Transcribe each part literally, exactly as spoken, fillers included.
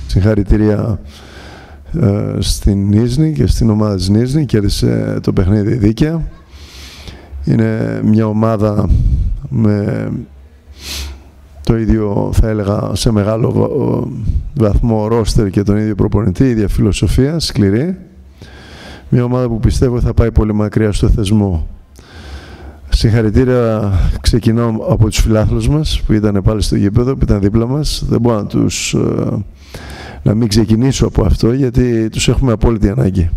Συγχαρητήρια ε, στην Νίζνη και στην ομάδα της Νίζνη. Κέρδισε το παιχνίδι δίκαια. Είναι μια ομάδα με το ίδιο, θα έλεγα, σε μεγάλο βαθμό ρόστερ και τον ίδιο προπονητή, η ίδια φιλοσοφία, σκληρή. Μια ομάδα που πιστεύω θα πάει πολύ μακριά στο θεσμό. Συγχαρητήρια, ξεκινάω από τους φιλάθλους μας που ήταν πάλι στο γήπεδο, που ήταν δίπλα μας. Δεν μπορώ να τους... να μην ξεκινήσω από αυτό, γιατί τους έχουμε απόλυτη ανάγκη.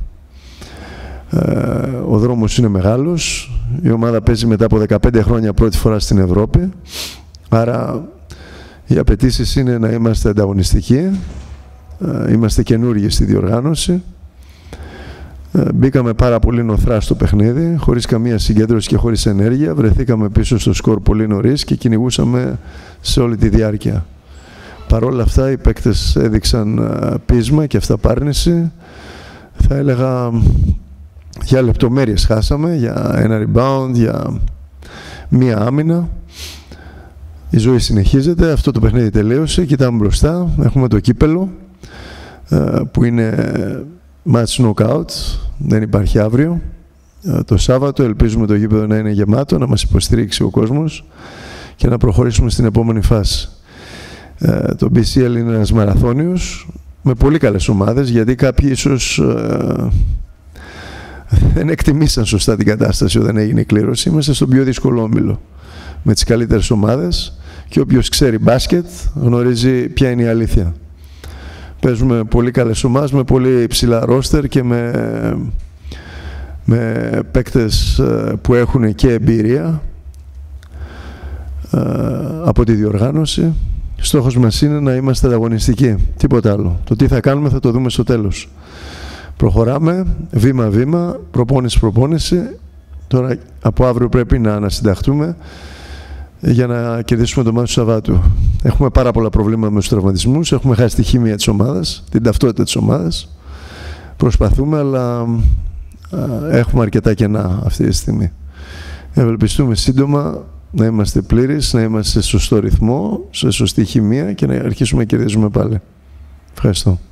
Ο δρόμος είναι μεγάλος. Η ομάδα παίζει μετά από δεκαπέντε χρόνια πρώτη φορά στην Ευρώπη. Άρα οι απαιτήσεις είναι να είμαστε ανταγωνιστικοί. Είμαστε καινούργιοι στη διοργάνωση. Μπήκαμε πάρα πολύ νοθρά στο παιχνίδι, χωρίς καμία συγκέντρωση και χωρίς ενέργεια. Βρεθήκαμε πίσω στο σκορ πολύ νωρίς και κυνηγούσαμε σε όλη τη διάρκεια. Παρ' όλα αυτά οι παίκτες έδειξαν πείσμα και αυταπάρνηση. Θα έλεγα για λεπτομέρειες χάσαμε, για ένα rebound, για μία άμυνα. Η ζωή συνεχίζεται, αυτό το παιχνίδι τελείωσε, κοιτάμε μπροστά, έχουμε το κύπελο που είναι match knockout, δεν υπάρχει αύριο. Το Σάββατο ελπίζουμε το γήπεδο να είναι γεμάτο, να μας υποστηρίξει ο κόσμος και να προχωρήσουμε στην επόμενη φάση. Το μπι σι ελ είναι ένας μαραθώνιος με πολύ καλές ομάδες, γιατί κάποιοι ίσως ε, δεν εκτιμήσαν σωστά την κατάσταση όταν έγινε η κλήρωση. Είμαστε στον πιο δύσκολο όμιλο με τις καλύτερες ομάδες και όποιος ξέρει μπάσκετ γνωρίζει ποια είναι η αλήθεια. Παίζουμε πολύ καλές ομάδες με πολύ υψηλά ρόστερ και με, με παίκτες που έχουν και εμπειρία ε, από τη διοργάνωση. Στόχος μας είναι να είμαστε ανταγωνιστικοί, τίποτα άλλο. Το τι θα κάνουμε θα το δούμε στο τέλος. Προχωράμε βήμα-βήμα, προπόνηση-προπόνηση. Τώρα από αύριο πρέπει να ανασυνταχτούμε για να κερδίσουμε το μάτι του Σαββάτου. Έχουμε πάρα πολλά προβλήματα με τους τραυματισμούς, έχουμε χάσει τη χημεία της ομάδας, την ταυτότητα της ομάδας. Προσπαθούμε, αλλά α, έχουμε αρκετά κενά αυτή τη στιγμή. Ευελπιστούμε σύντομα να είμαστε πλήρεις, να είμαστε σε σωστό ρυθμό, σε σωστή χημεία και να αρχίσουμε να κερδίζουμε πάλι. Ευχαριστώ.